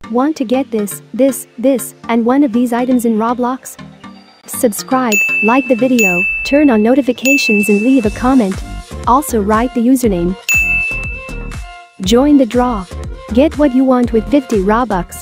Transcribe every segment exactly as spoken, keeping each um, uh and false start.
Want to get this, this, this, and one of these items in Roblox? Subscribe, like the video, turn on notifications and leave a comment. Also write the username. Join the draw. Get what you want with fifty Robux.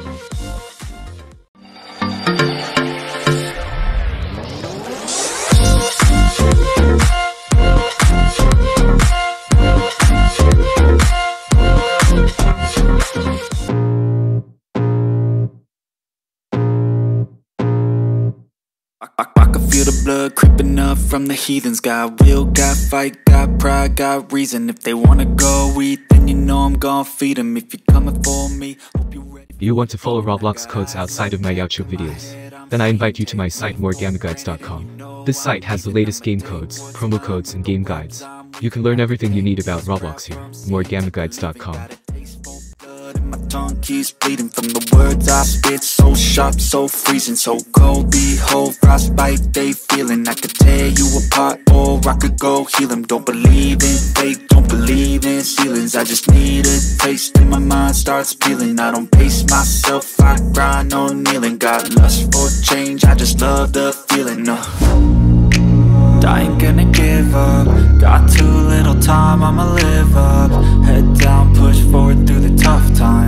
I, I can feel the blood creeping up from the heathens. Got will, got fight, got pride, got reason. If they wanna go eat, then you know I'm gonna feed them. If you're coming for me, hope you're ready. You want to follow Roblox codes outside of my YouTube videos? Then I invite you to my site more gamma guides dot com. This site has the latest game codes, promo codes and game guides. You can learn everything you need about Roblox here. more gamma guides dot com. My tongue keeps bleeding from the words I spit. So sharp, so freezing, so cold. Behold, frostbite they feeling. I could tear you apart or I could go heal them. Don't believe in fate, don't believe in ceilings. I just need a taste and my mind starts peeling. I don't pace myself, I grind on kneeling. Got lust for change, I just love the feeling. No, I ain't gonna give up. Got too little time, I'ma live up. Head down, push forward through the tough times.